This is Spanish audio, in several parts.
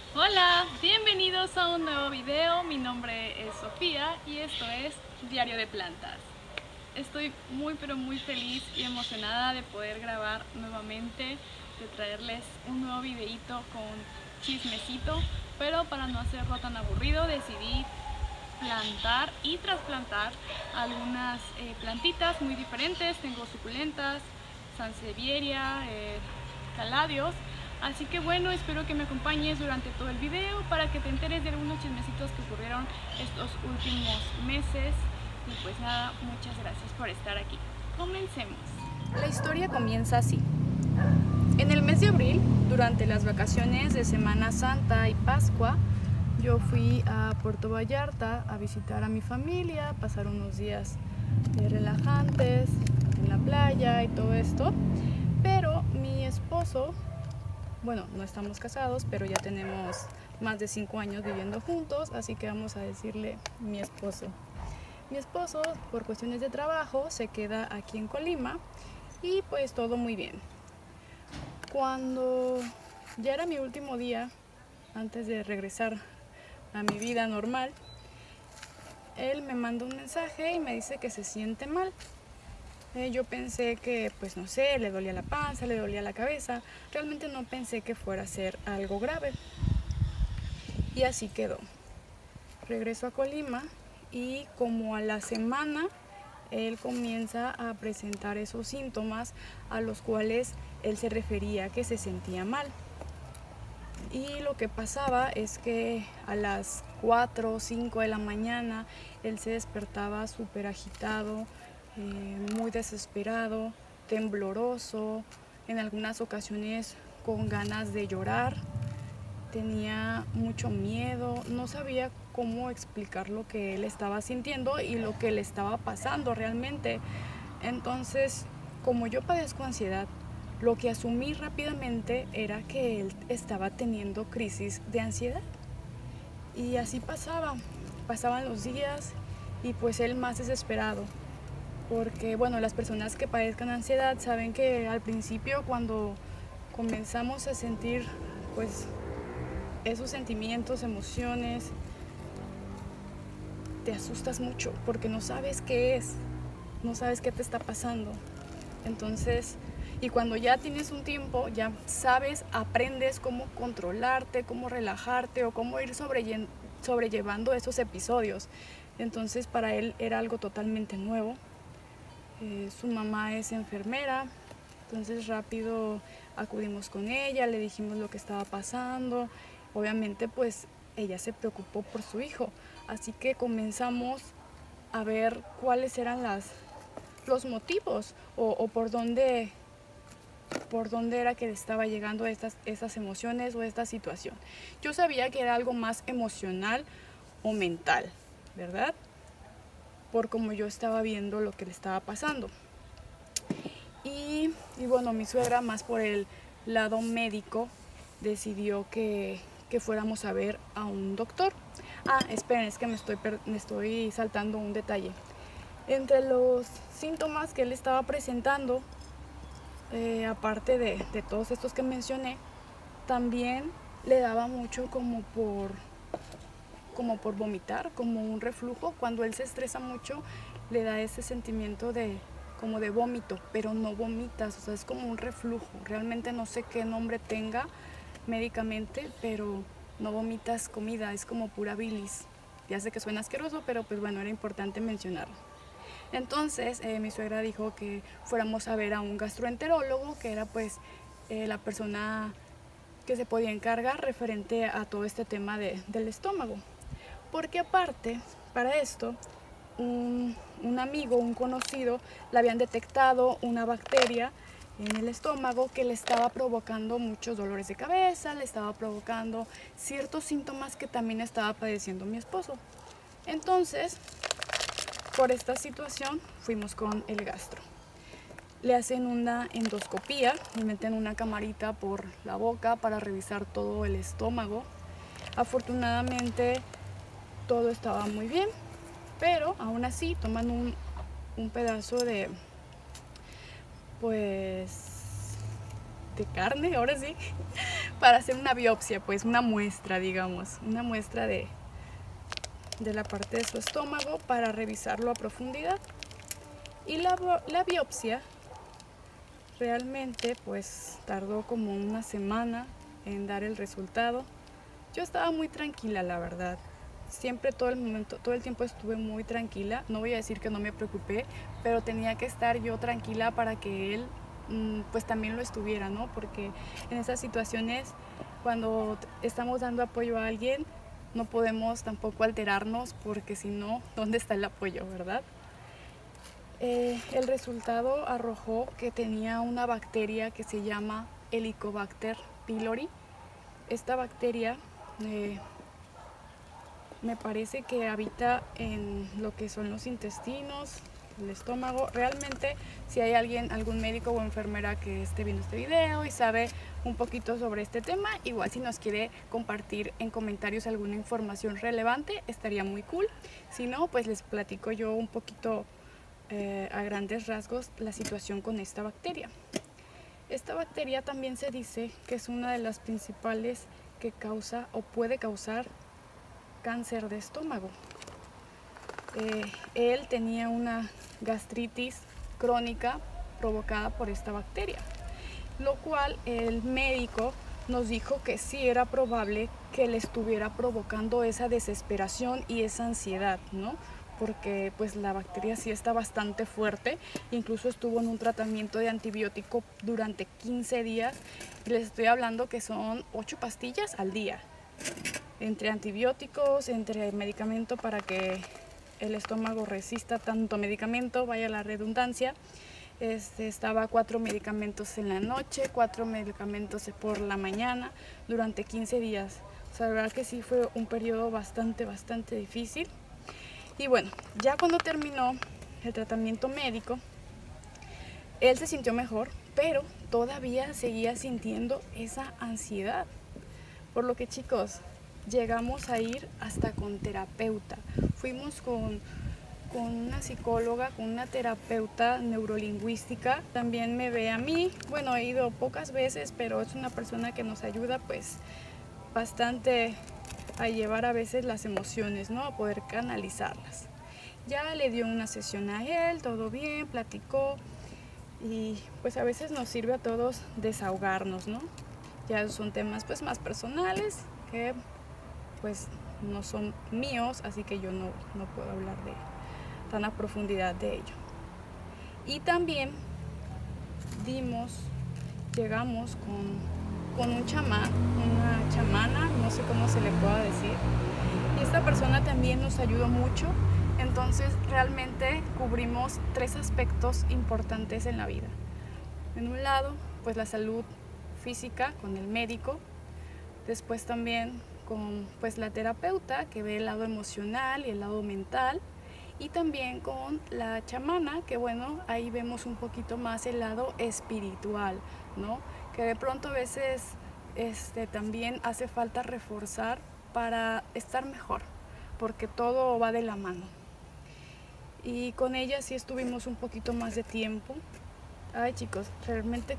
Hola, bienvenidos a un nuevo video. Mi nombre es Sofía y esto es Diario de Plantas. Estoy muy feliz y emocionada de poder grabar nuevamente, de traerles un nuevo videito con chismecito, pero para no hacerlo tan aburrido decidí plantar y trasplantar algunas plantitas muy diferentes. Tengo suculentas, sansevieria, caladios. Así que bueno, espero que me acompañes durante todo el video para que te enteres de algunos chismecitos que ocurrieron estos últimos meses. Y pues nada, muchas gracias por estar aquí. Comencemos. La historia comienza así. En el mes de abril, durante las vacaciones de Semana Santa y Pascua, yo fui a Puerto Vallarta a visitar a mi familia, pasar unos días relajantes en la playa y todo esto. Pero mi esposo, bueno, no estamos casados, pero ya tenemos más de 5 años viviendo juntos, así que vamos a decirle mi esposo. Mi esposo, por cuestiones de trabajo, se queda aquí en Colima y pues todo muy bien. Cuando ya era mi último día, antes de regresar a mi vida normal, él me manda un mensaje y me dice que se siente mal. Yo pensé que, pues no sé, le dolía la panza, le dolía la cabeza. Realmente no pensé que fuera a ser algo grave. Y así quedó. Regreso a Colima y como a la semana él comienza a presentar esos síntomas a los cuales él se refería que se sentía mal. Y lo que pasaba es que a las 4 o 5 de la mañana él se despertaba súper agitado, muy desesperado, tembloroso, en algunas ocasiones con ganas de llorar. Tenía mucho miedo, no sabía cómo explicar lo que él estaba sintiendo y lo que le estaba pasando realmente. Entonces, como yo padezco ansiedad, lo que asumí rápidamente era que él estaba teniendo crisis de ansiedad. Y así pasaban los días y pues él más desesperado. Porque bueno, las personas que padezcan ansiedad saben que al principio cuando comenzamos a sentir pues esos sentimientos, emociones, te asustas mucho porque no sabes qué es, no sabes qué te está pasando. Entonces, y cuando ya tienes un tiempo, ya sabes, aprendes cómo controlarte, cómo relajarte o cómo ir sobrellevando esos episodios. Entonces, para él era algo totalmente nuevo. Su mamá es enfermera, entonces rápido acudimos con ella, le dijimos lo que estaba pasando. Obviamente, pues ella se preocupó por su hijo, así que comenzamos a ver cuáles eran los motivos o por dónde era que le estaba llegando estas emociones o esta situación. Yo sabía que era algo más emocional o mental, ¿verdad? Por como yo estaba viendo lo que le estaba pasando. Y bueno, mi suegra, más por el lado médico, decidió que fuéramos a ver a un doctor. Esperen, es que me estoy saltando un detalle. Entre los síntomas que él estaba presentando, aparte de todos estos que mencioné, también le daba mucho como por vomitar, como un reflujo. Cuando él se estresa mucho, le da ese sentimiento como de vómito, pero no vomitas, o sea, es como un reflujo. Realmente no sé qué nombre tenga médicamente, pero no vomitas comida, es como pura bilis. Ya sé que suena asqueroso, pero pues bueno, era importante mencionarlo. Entonces mi suegra dijo que fuéramos a ver a un gastroenterólogo, que era pues la persona que se podía encargar referente a todo este tema del estómago. Porque aparte, para esto, un amigo, un conocido, le habían detectado una bacteria en el estómago que le estaba provocando muchos dolores de cabeza, le estaba provocando ciertos síntomas que también estaba padeciendo mi esposo. Entonces, por esta situación, fuimos con el gastro. Le hacen una endoscopía, le meten una camarita por la boca para revisar todo el estómago. Afortunadamente, todo estaba muy bien, pero aún así toman un pedazo pues de carne, ahora sí, para hacer una biopsia, pues una muestra, digamos, una muestra de la parte de su estómago para revisarlo a profundidad. Y la biopsia realmente pues tardó como una semana en dar el resultado. Yo estaba muy tranquila, la verdad. Siempre todo el tiempo estuve muy tranquila. No voy a decir que no me preocupé, pero tenía que estar yo tranquila para que él pues también lo estuviera, ¿no? Porque en esas situaciones, cuando estamos dando apoyo a alguien, no podemos tampoco alterarnos, porque si no, ¿dónde está el apoyo, verdad? El resultado arrojó que tenía una bacteria que se llama Helicobacter pylori. Esta bacteria me parece que habita en lo que son los intestinos, el estómago. Realmente, si hay algún médico o enfermera que esté viendo este video y sabe un poquito sobre este tema, igual si nos quiere compartir en comentarios alguna información relevante, estaría muy cool. Si no, pues les platico yo un poquito a grandes rasgos la situación con esta bacteria. Esta bacteria también se dice que es una de las principales que causa o puede causar cáncer de estómago. Él tenía una gastritis crónica provocada por esta bacteria, lo cual el médico nos dijo que sí era probable que le estuviera provocando esa desesperación y esa ansiedad, ¿no? Porque pues la bacteria sí está bastante fuerte, incluso estuvo en un tratamiento de antibiótico durante 15 días, y les estoy hablando que son 8 pastillas al día, entre antibióticos, entre medicamento para que el estómago resista tanto medicamento, vaya la redundancia. Estaba 4 medicamentos en la noche, 4 medicamentos por la mañana, durante 15 días. O sea, la verdad que sí fue un periodo bastante difícil. Y bueno, ya cuando terminó el tratamiento médico, él se sintió mejor, pero todavía seguía sintiendo esa ansiedad. Por lo que, chicos, llegamos a ir hasta con terapeuta. Fuimos con una psicóloga, con una terapeuta neurolingüística. También me ve a mí. Bueno, he ido pocas veces, pero es una persona que nos ayuda pues bastante a llevar a veces las emociones, ¿no? A poder canalizarlas. Ya le dio una sesión a él, todo bien, platicó, y pues a veces nos sirve a todos desahogarnos, ¿no? Ya son temas pues más personales que pues no son míos, así que yo no puedo hablar de tan a profundidad de ello. Y también llegamos con un chamán, una chamana, no sé cómo se le pueda decir, y esta persona también nos ayudó mucho. Entonces realmente cubrimos 3 aspectos importantes en la vida. En un lado, pues la salud física con el médico, después también con pues la terapeuta que ve el lado emocional y el lado mental, y también con la chamana, que bueno, ahí vemos un poquito más el lado espiritual, ¿no? Que de pronto a veces también hace falta reforzar para estar mejor, porque todo va de la mano. Y con ella sí estuvimos un poquito más de tiempo. Ay, chicos, realmente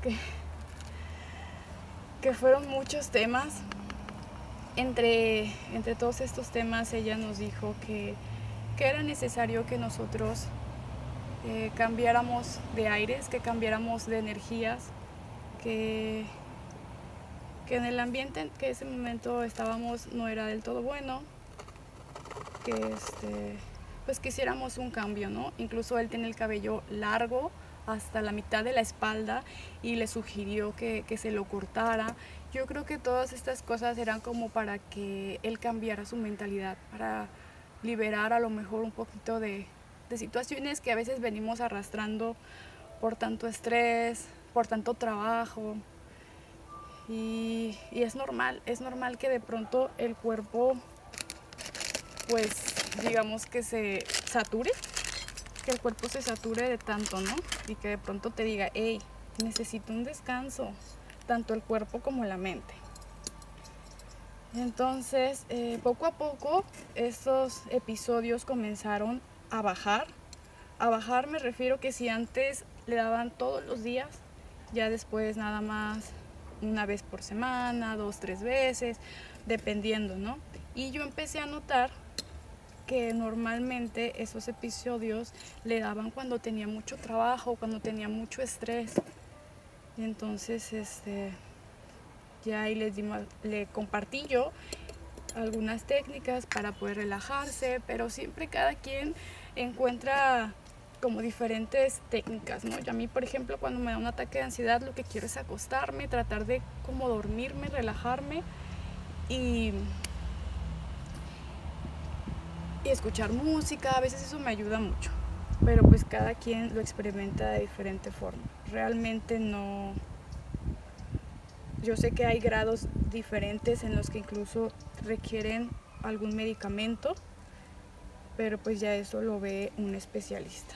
que fueron muchos temas. Entre todos estos temas, ella nos dijo que era necesario que nosotros cambiáramos de aires, que cambiáramos de energías, que en el ambiente en que ese momento estábamos no era del todo bueno, que pues quisiéramos un cambio, ¿no? Incluso él tiene el cabello largo hasta la mitad de la espalda y le sugirió que se lo cortara. Yo creo que todas estas cosas eran como para que él cambiara su mentalidad, para liberar a lo mejor un poquito de situaciones que a veces venimos arrastrando por tanto estrés, por tanto trabajo. Y es normal que de pronto el cuerpo pues digamos que se sature, que el cuerpo se sature de tanto, ¿no? Y que de pronto te diga, hey, necesito un descanso, tanto el cuerpo como la mente. Entonces, poco a poco, estos episodios comenzaron a bajar. A bajar me refiero que si antes le daban todos los días, ya después nada más una vez por semana, 2, 3 veces, dependiendo, ¿no? Y yo empecé a notar que normalmente esos episodios le daban cuando tenía mucho trabajo, cuando tenía mucho estrés. Y entonces ya ahí le compartí yo algunas técnicas para poder relajarse, pero siempre cada quien encuentra como diferentes técnicas, ¿no? Yo a mí, por ejemplo, cuando me da un ataque de ansiedad, lo que quiero es acostarme, tratar de como dormirme, relajarme y escuchar música. A veces eso me ayuda mucho, pero pues cada quien lo experimenta de diferente forma. Realmente no... Yo sé que hay grados diferentes en los que incluso requieren algún medicamento, pero pues ya eso lo ve un especialista.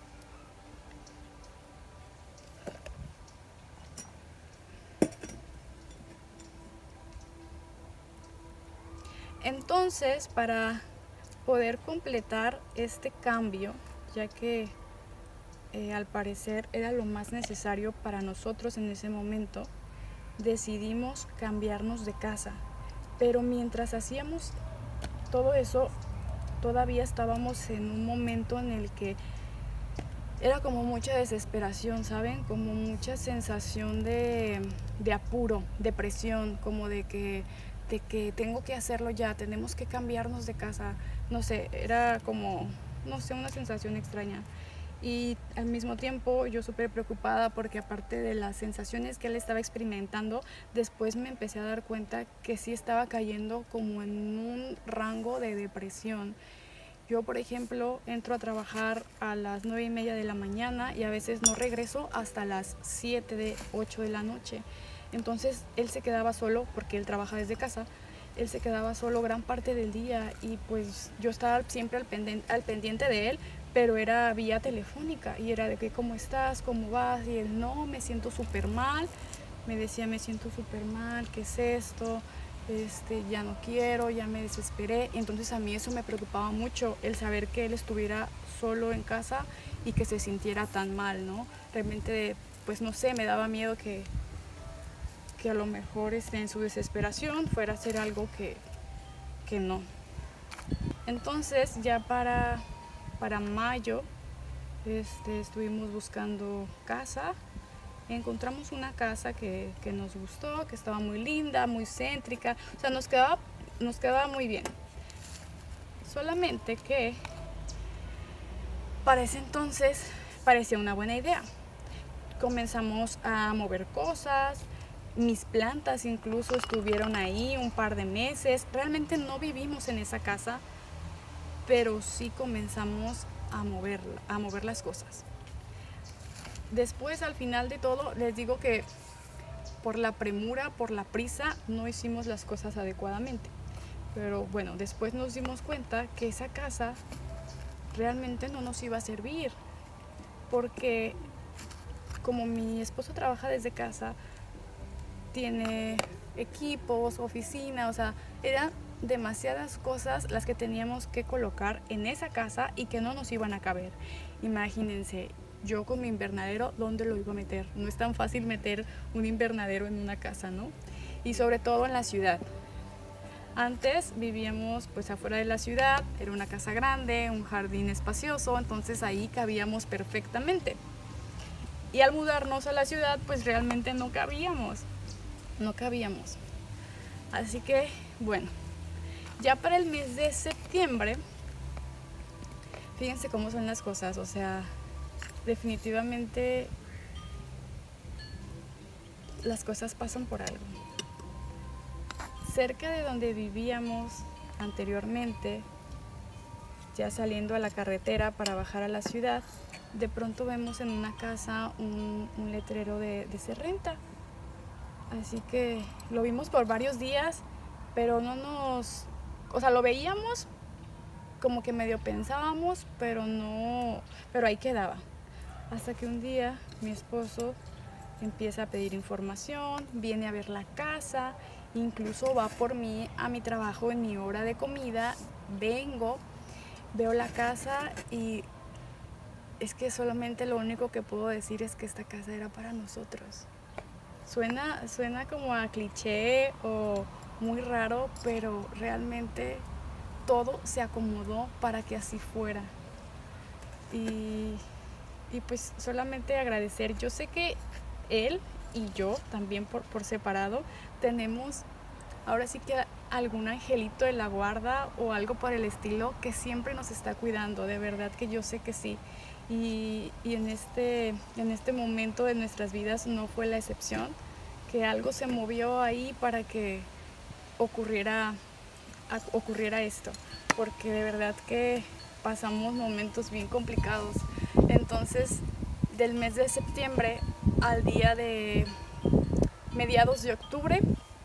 Entonces, para poder completar este cambio, ya que al parecer era lo más necesario para nosotros en ese momento, decidimos cambiarnos de casa. Pero mientras hacíamos todo eso, todavía estábamos en un momento en el que era como mucha desesperación, ¿saben? Como mucha sensación de apuro, de presión, como de que tengo que hacerlo ya, tenemos que cambiarnos de casa. No sé, era como, no sé, una sensación extraña. Y al mismo tiempo yo súper preocupada porque aparte de las sensaciones que él estaba experimentando, después me empecé a dar cuenta que sí estaba cayendo como en un rango de depresión. Yo, por ejemplo, entro a trabajar a las 9:30 de la mañana y a veces no regreso hasta las 7, 8 de la noche. Entonces él se quedaba solo porque él trabaja desde casa. Él se quedaba solo gran parte del día y pues yo estaba siempre al pendiente de él, pero era vía telefónica y era de que cómo estás, cómo vas, y él no, me siento súper mal. Me decía, me siento súper mal, ¿qué es esto? Ya no quiero, ya me desesperé. Entonces a mí eso me preocupaba mucho, el saber que él estuviera solo en casa y que se sintiera tan mal, ¿no? Realmente, pues no sé, me daba miedo que a lo mejor en su desesperación fuera a hacer algo que no. Entonces ya para mayo estuvimos buscando casa. Encontramos una casa que nos gustó, que estaba muy linda, muy céntrica, o sea, nos quedaba muy bien. Solamente que para ese entonces parecía una buena idea. Comenzamos a mover cosas, mis plantas incluso estuvieron ahí un par de meses. Realmente no vivimos en esa casa, pero sí comenzamos a mover las cosas. Después, al final de todo, les digo que por la premura, por la prisa, no hicimos las cosas adecuadamente. Pero bueno, después nos dimos cuenta que esa casa realmente no nos iba a servir, porque como mi esposo trabaja desde casa, tiene equipos, oficina, o sea, eran demasiadas cosas las que teníamos que colocar en esa casa y que no nos iban a caber. Imagínense, yo con mi invernadero, ¿dónde lo iba a meter? No es tan fácil meter un invernadero en una casa, ¿no? Y sobre todo en la ciudad. Antes vivíamos pues afuera de la ciudad, era una casa grande, un jardín espacioso, entonces ahí cabíamos perfectamente. Y al mudarnos a la ciudad pues realmente no cabíamos. Así que bueno, ya para el mes de septiembre, fíjense cómo son las cosas, o sea, definitivamente las cosas pasan por algo. Cerca de donde vivíamos anteriormente, ya saliendo a la carretera para bajar a la ciudad, de pronto vemos en una casa un letrero de se renta. Así que lo vimos por varios días, pero o sea, lo veíamos, como que medio pensábamos, pero ahí quedaba. Hasta que un día mi esposo empieza a pedir información, viene a ver la casa, incluso va por mí a mi trabajo en mi hora de comida, veo la casa y es que solamente lo único que puedo decir es que esta casa era para nosotros. Suena como a cliché o muy raro, pero realmente todo se acomodó para que así fuera. Y, y pues solamente agradecer. Yo sé que él y yo también por separado tenemos ahora sí que algún angelito de la guarda o algo por el estilo que siempre nos está cuidando, de verdad que yo sé que sí. Y en este momento de nuestras vidas no fue la excepción, que algo se movió ahí para que ocurriera esto, porque de verdad que pasamos momentos bien complicados. Entonces, del mes de septiembre al día de mediados de octubre,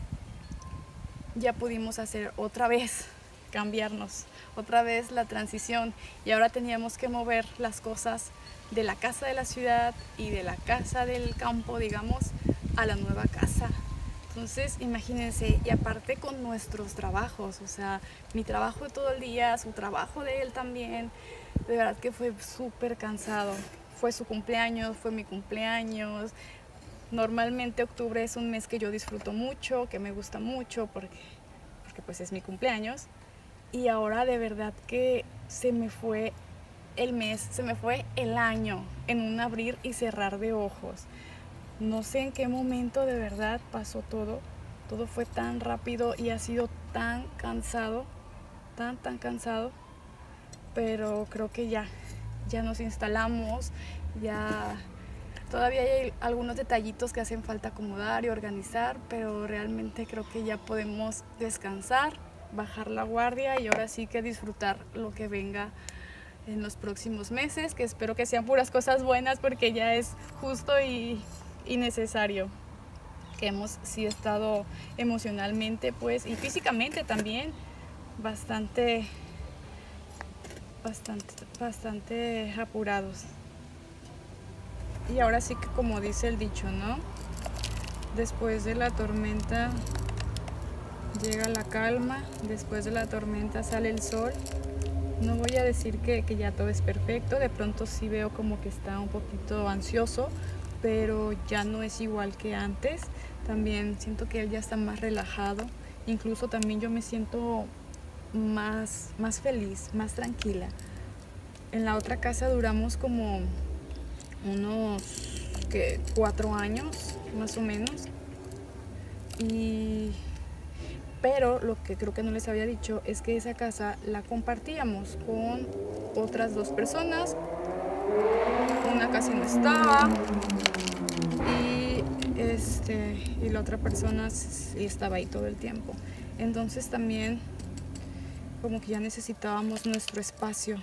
ya pudimos hacer otra vez, cambiarnos, otra vez la transición, y ahora teníamos que mover las cosas de la casa de la ciudad y de la casa del campo, digamos, a la nueva casa. Entonces, imagínense, y aparte con nuestros trabajos, o sea, mi trabajo de todo el día, su trabajo de él también, de verdad que fue súper cansado. Fue su cumpleaños, fue mi cumpleaños. Normalmente octubre es un mes que yo disfruto mucho, que me gusta mucho, porque pues es mi cumpleaños. Y ahora de verdad que se me fue el mes, se me fue el año en un abrir y cerrar de ojos. No sé en qué momento de verdad pasó todo. Todo fue tan rápido y ha sido tan cansado, tan cansado. Pero creo que ya nos instalamos, ya todavía hay algunos detallitos que hacen falta acomodar y organizar, pero realmente creo que ya podemos descansar, bajar la guardia y ahora sí que disfrutar lo que venga en los próximos meses, que espero que sean puras cosas buenas porque ya es justo y necesario. Que hemos sí estado emocionalmente pues y físicamente también bastante apurados. Y ahora sí que como dice el dicho, ¿no? Después de la tormenta llega la calma, después de la tormenta sale el sol. No voy a decir que ya todo es perfecto, de pronto sí veo como que está un poquito ansioso, pero ya no es igual que antes. También siento que él ya está más relajado, incluso también yo me siento más feliz, más tranquila. En la otra casa duramos como unos 4 años más o menos, pero lo que creo que no les había dicho es que esa casa la compartíamos con otras 2 personas. Una casi no estaba y la otra persona sí estaba ahí todo el tiempo. Entonces también como que ya necesitábamos nuestro espacio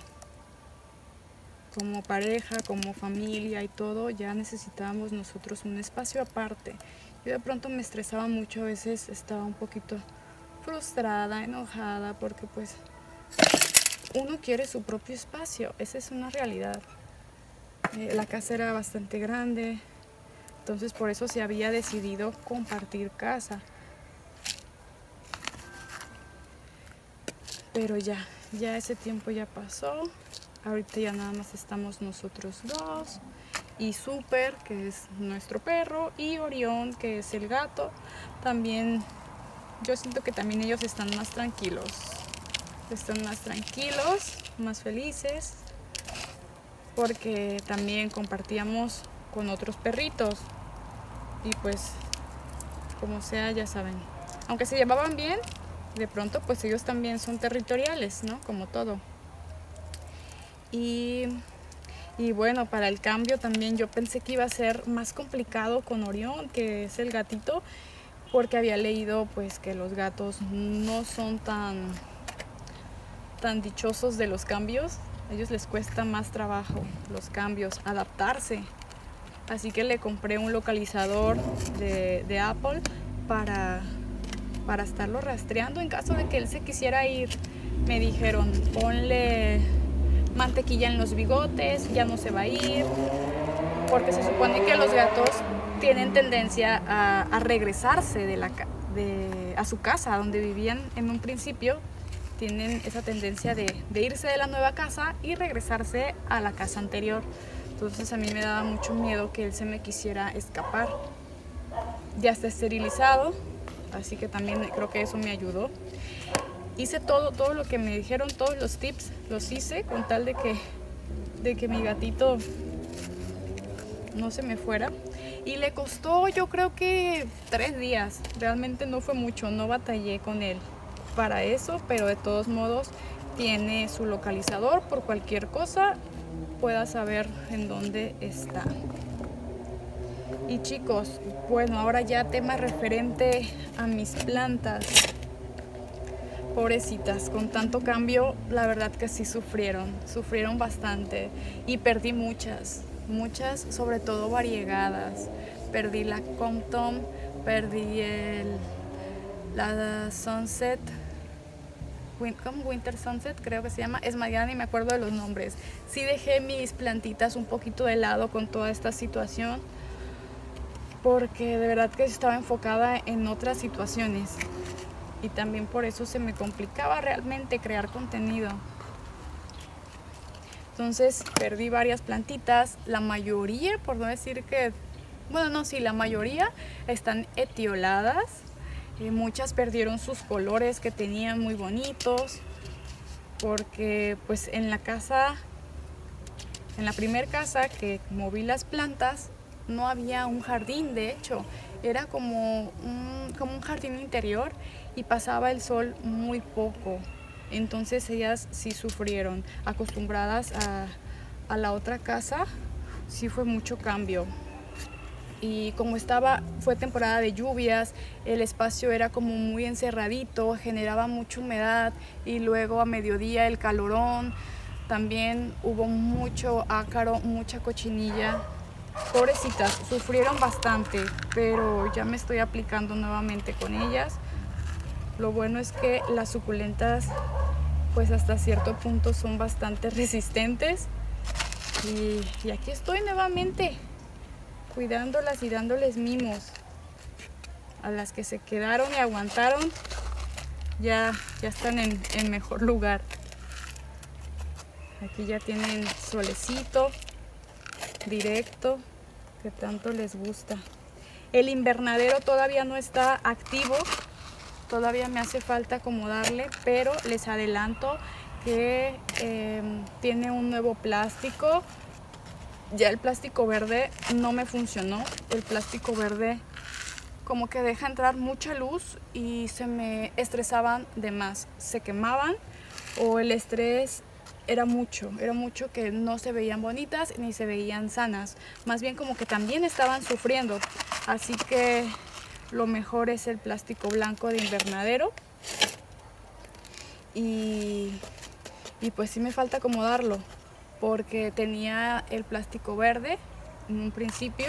como pareja, como familia y todo, ya necesitábamos nosotros un espacio aparte. Yo de pronto me estresaba mucho, a veces estaba un poquito frustrada, enojada, porque pues uno quiere su propio espacio, esa es una realidad. La casa era bastante grande, entonces por eso se había decidido compartir casa. Pero ya ese tiempo ya pasó. Ahorita ya nada más estamos nosotros 2 y Super, que es nuestro perro, y Orión, que es el gato. También yo siento que también ellos están más tranquilos, más felices, porque también compartíamos con otros perritos y pues como sea, ya saben, aunque se llevaban bien, de pronto pues ellos también son territoriales, ¿no? Como todo. Y bueno, para el cambio también yo pensé que iba a ser más complicado con Orión, que es el gatito, porque había leído pues que los gatos no son tan dichosos de los cambios. A ellos les cuesta más trabajo los cambios, adaptarse. Así que le compré un localizador de Apple para estarlo rastreando en caso de que él se quisiera ir. Me dijeron, ponle mantequilla en los bigotes, ya no se va a ir, porque se supone que los gatos tienen tendencia a regresarse a su casa donde vivían en un principio. Tienen esa tendencia de irse de la nueva casa y regresarse a la casa anterior. Entonces a mí me daba mucho miedo que él se me quisiera escapar. ya está esterilizado, así que también creo que eso me ayudó. Hice todo lo que me dijeron, todos los tips los hice con tal de que mi gatito no se me fuera. Y le costó, yo creo que 3 días, realmente no fue mucho, no batallé con él para eso, pero de todos modos tiene su localizador, por cualquier cosa pueda saber en dónde está. Y chicos, bueno, ahora ya tema referente a mis plantas. Pobrecitas, con tanto cambio, la verdad que sí sufrieron bastante y perdí muchas, sobre todo variegadas. Perdí la Compton, perdí la Sunset, Winter Sunset creo que se llama, es más, ya ni me acuerdo de los nombres. Sí dejé mis plantitas un poquito de lado con toda esta situación, porque de verdad que estaba enfocada en otras situaciones. Y también por eso se me complicaba realmente crear contenido. Entonces perdí varias plantitas, la mayoría, por no decir que, bueno, no, sí, la mayoría están etioladas. Muchas perdieron sus colores que tenían muy bonitos, porque pues en la primer casa que moví las plantas, no había un jardín, de hecho, era como un jardín interior y pasaba el sol muy poco. Entonces ellas sí sufrieron. Acostumbradas a la otra casa, sí fue mucho cambio. Y como fue temporada de lluvias, el espacio era como muy encerradito, generaba mucha humedad, y luego a mediodía el calorón, también hubo mucho ácaro, mucha cochinilla. Pobrecitas, sufrieron bastante, pero ya me estoy aplicando nuevamente con ellas. Lo bueno es que las suculentas pues hasta cierto punto son bastante resistentes, y aquí estoy nuevamente cuidándolas y dándoles mimos. A las que se quedaron y aguantaron ya están en mejor lugar. Aquí ya tienen solecito directo que tanto les gusta. El invernadero todavía no está activo, todavía me hace falta acomodarle, pero les adelanto que tiene un nuevo plástico. Ya el plástico verde no me funcionó. El plástico verde como que deja entrar mucha luz y se me estresaban de más, se quemaban, o el estrés era mucho que no se veían bonitas ni se veían sanas, más bien como que también estaban sufriendo. Así que lo mejor es el plástico blanco de invernadero, y pues sí me falta acomodarlo, porque tenía el plástico verde en un principio,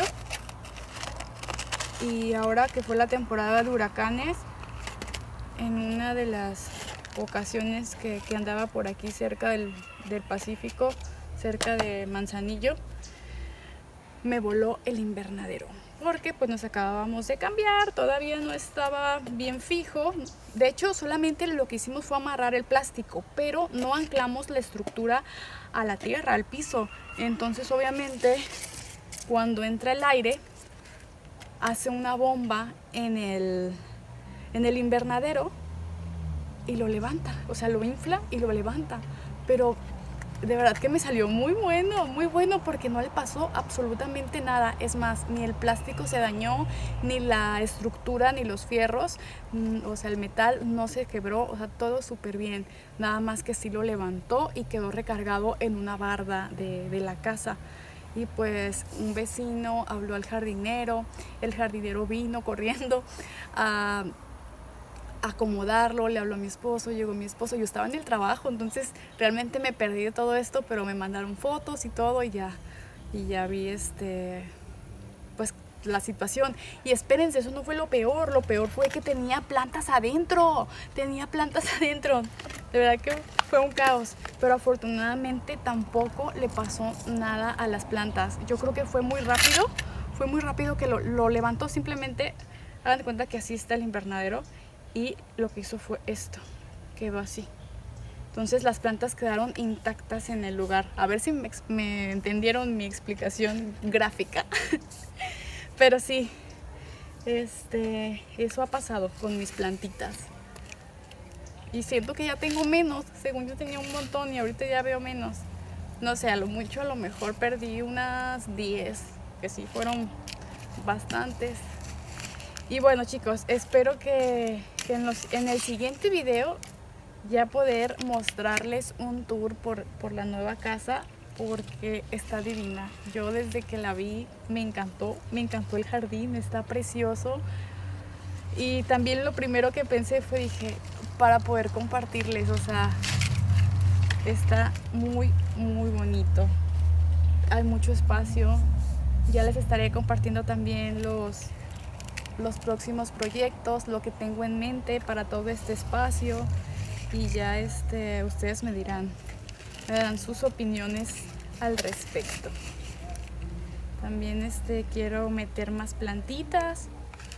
y ahora que fue la temporada de huracanes, en una de las ocasiones que andaba por aquí cerca del Pacífico, cerca de Manzanillo, me voló el invernadero, porque pues nos acabábamos de cambiar, todavía no estaba bien fijo. De hecho, solamente lo que hicimos fue amarrar el plástico, pero no anclamos la estructura a la tierra, al piso. Entonces obviamente cuando entra el aire hace una bomba en el invernadero y lo levanta, o sea, lo infla y lo levanta. Pero de verdad que me salió muy bueno, porque no le pasó absolutamente nada. Es más, ni el plástico se dañó, ni la estructura, ni los fierros, o sea, el metal no se quebró, o sea, todo súper bien. Nada más que sí lo levantó y quedó recargado en una barda de la casa. Y pues un vecino habló al jardinero, el jardinero vino corriendo a acomodarlo, le habló a mi esposo, llegó mi esposo, yo estaba en el trabajo, entonces realmente me perdí de todo esto, pero me mandaron fotos y todo, y ya vi pues la situación. Y espérense, eso no fue lo peor fue que tenía plantas adentro, de verdad que fue un caos, pero afortunadamente tampoco le pasó nada a las plantas. Yo creo que fue muy rápido que lo levantó. Simplemente hagan de cuenta que así está el invernadero, y lo que hizo fue esto, quedó así. Entonces las plantas quedaron intactas en el lugar. A ver si me entendieron mi explicación gráfica. Pero sí, eso ha pasado con mis plantitas. Y siento que ya tengo menos, según yo tenía un montón y ahorita ya veo menos. No sé, a lo mucho a lo mejor perdí unas 10, que sí fueron bastantes. Y bueno chicos, espero que en el siguiente video ya poder mostrarles un tour por la nueva casa, porque está divina. Yo desde que la vi me encantó el jardín, está precioso. Y también lo primero que pensé fue, dije, para poder compartirles, o sea, está muy bonito. Hay mucho espacio. Ya les estaré compartiendo también los próximos proyectos, lo que tengo en mente para todo este espacio. Y ya ustedes me darán sus opiniones al respecto. También quiero meter más plantitas.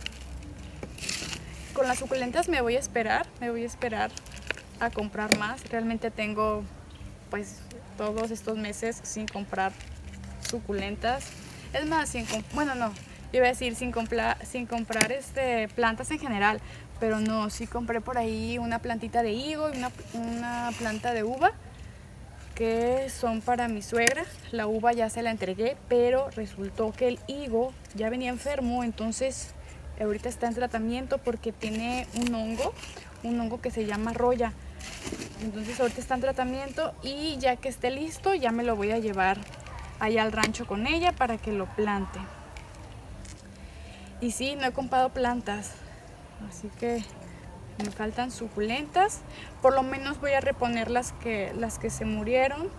Con las suculentas me voy a esperar a comprar más. Realmente tengo pues todos estos meses sin comprar suculentas. Es más, bueno, no, iba a decir sin comprar plantas en general, pero no, sí compré por ahí una plantita de higo y una planta de uva que son para mi suegra. La uva ya se la entregué, pero resultó que el higo ya venía enfermo, entonces ahorita está en tratamiento porque tiene un hongo que se llama roya. Entonces ahorita está en tratamiento y ya que esté listo ya me lo voy a llevar allá al rancho con ella para que lo plante. Y sí, no he comprado plantas, así que me faltan suculentas. Por lo menos voy a reponer las que se murieron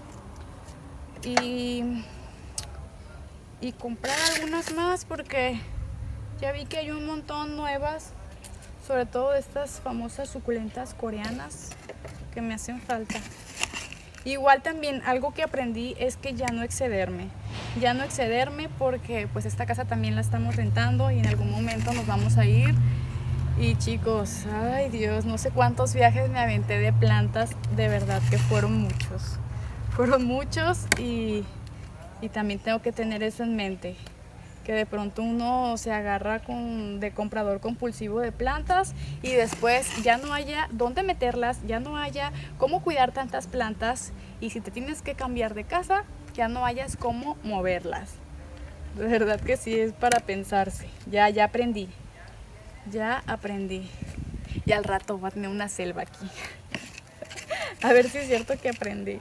y comprar algunas más, porque ya vi que hay un montón nuevas, sobre todo de estas famosas suculentas coreanas que me hacen falta. Igual también algo que aprendí es que ya no excederme, porque pues esta casa también la estamos rentando y en algún momento nos vamos a ir. Y chicos, ay Dios, no sé cuántos viajes me aventé de plantas, de verdad que fueron muchos y también tengo que tener eso en mente, que de pronto uno se agarra de comprador compulsivo de plantas y después ya no haya dónde meterlas, ya no haya cómo cuidar tantas plantas, y si te tienes que cambiar de casa, ya no hayas cómo moverlas. De verdad que sí, es para pensarse. Ya aprendí. Y al rato voy a tener una selva aquí. A ver si es cierto que aprendí.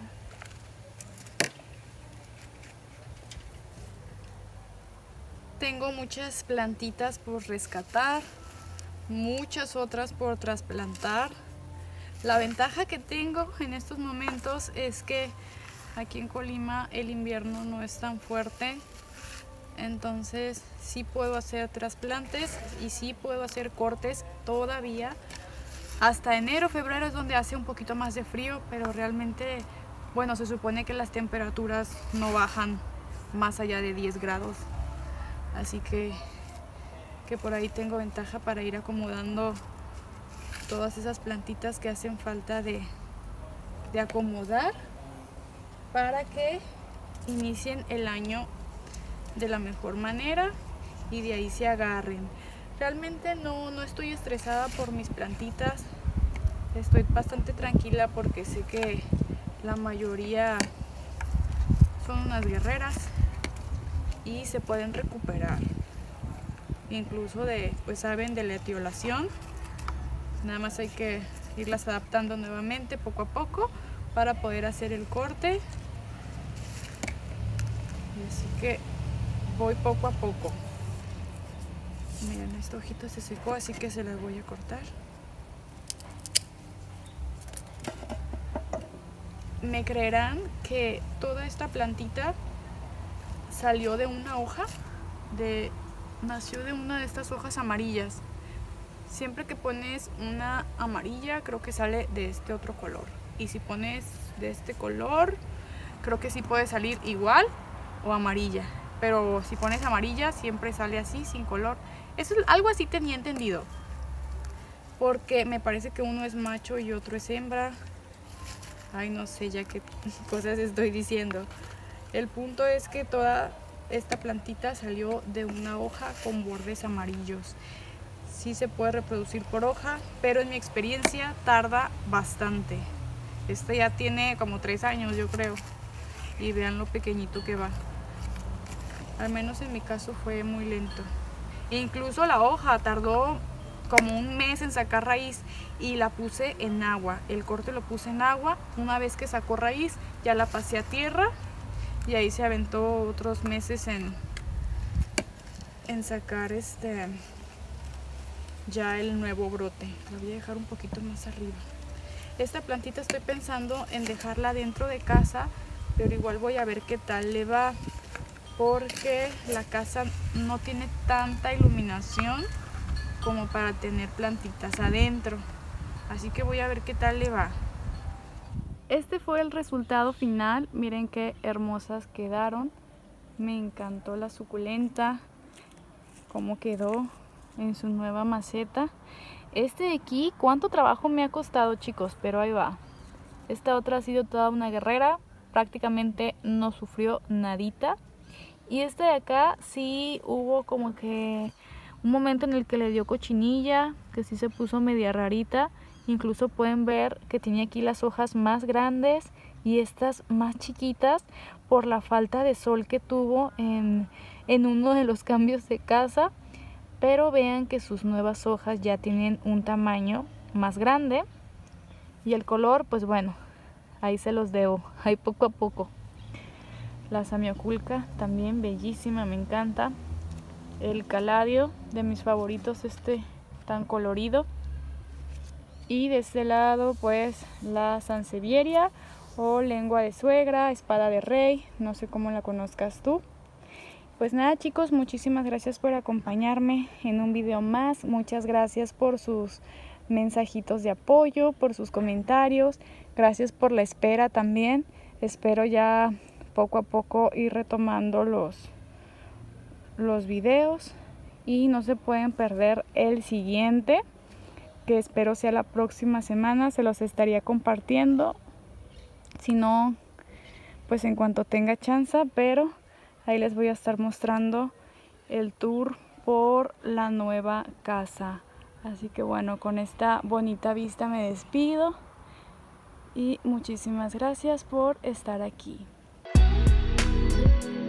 Tengo muchas plantitas por rescatar, muchas otras por trasplantar. La ventaja que tengo en estos momentos es que aquí en Colima el invierno no es tan fuerte. Entonces sí puedo hacer trasplantes y sí puedo hacer cortes todavía. Hasta enero, febrero es donde hace un poquito más de frío, pero realmente, bueno, se supone que las temperaturas no bajan más allá de 10 grados. Así que por ahí tengo ventaja para ir acomodando todas esas plantitas que hacen falta de acomodar para que inicien el año de la mejor manera y de ahí se agarren. Realmente no estoy estresada por mis plantitas, estoy bastante tranquila porque sé que la mayoría son unas guerreras y se pueden recuperar, incluso pues saben de la etiolación. Nada más hay que irlas adaptando nuevamente poco a poco para poder hacer el corte. Así que voy poco a poco. Miren, esta hojita se secó, así que se la voy a cortar. Me creerán que toda esta plantita salió de una hoja, nació de una de estas hojas amarillas. Siempre que pones una amarilla, creo que sale de este otro color. Y si pones de este color, creo que sí puede salir igual o amarilla. Pero si pones amarilla, siempre sale así, sin color. Eso es algo así, tenía entendido. Porque me parece que uno es macho y otro es hembra. Ay, no sé ya qué cosas estoy diciendo. El punto es que toda esta plantita salió de una hoja con bordes amarillos. Sí se puede reproducir por hoja, pero en mi experiencia tarda bastante. Esta ya tiene como 3 años, yo creo. Y vean lo pequeñito que va. Al menos en mi caso fue muy lento. E incluso la hoja tardó como un mes en sacar raíz y la puse en agua. El corte lo puse en agua. Una vez que sacó raíz, ya la pasé a tierra y ahí se aventó otros meses en sacar ya el nuevo brote. Lo voy a dejar un poquito más arriba. Esta plantita estoy pensando en dejarla dentro de casa, pero igual voy a ver qué tal le va, porque la casa no tiene tanta iluminación como para tener plantitas adentro. Así que voy a ver qué tal le va. Este fue el resultado final. Miren qué hermosas quedaron. Me encantó la suculenta, cómo quedó en su nueva maceta. Este de aquí, cuánto trabajo me ha costado, chicos, pero ahí va. Esta otra ha sido toda una guerrera, prácticamente no sufrió nadita. Y este de acá sí hubo como que un momento en el que le dio cochinilla, que sí se puso media rarita. Incluso pueden ver que tiene aquí las hojas más grandes y estas más chiquitas por la falta de sol que tuvo en uno de los cambios de casa. Pero vean que sus nuevas hojas ya tienen un tamaño más grande. Y el color, pues bueno, ahí se los debo, ahí poco a poco. La samioculca también bellísima, me encanta. El caladio, de mis favoritos, tan colorido. Y de este lado pues la sansevieria o lengua de suegra, espada de rey, no sé cómo la conozcas tú. Pues nada, chicos, muchísimas gracias por acompañarme en un video más. Muchas gracias por sus mensajitos de apoyo, por sus comentarios. Gracias por la espera también. Espero ya poco a poco ir retomando los videos. Y no se pueden perder el siguiente, que espero sea la próxima semana. Se los estaría compartiendo, si no, pues en cuanto tenga chance, pero ahí les voy a estar mostrando el tour por la nueva casa. Así que bueno, con esta bonita vista me despido y muchísimas gracias por estar aquí.